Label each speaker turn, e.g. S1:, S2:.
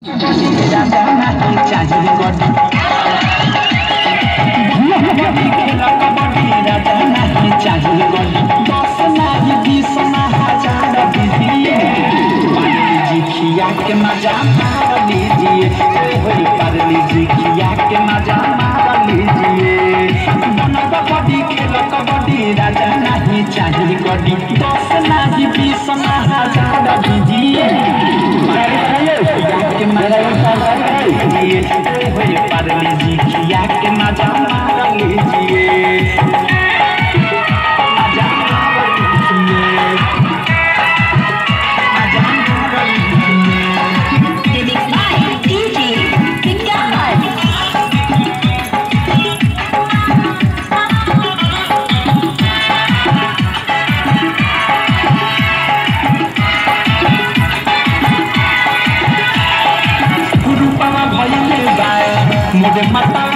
S1: के मजा मार लीजिए, पर लीजिए खिया के मजा मार लीजिए। मन कबड्डी खेल कबड्डी राजा नहीं चाहिए गड्डी, 10 नहीं 20 ना 1000 दीजिए। के मजा मार लीजिए, पर लीजिए खिया के मजा मार लीजिए। मुझे मत